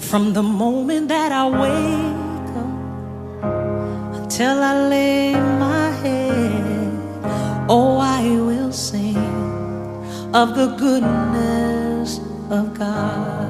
From the moment that I wake up until I lay my head, oh, I will sing of the goodness of God.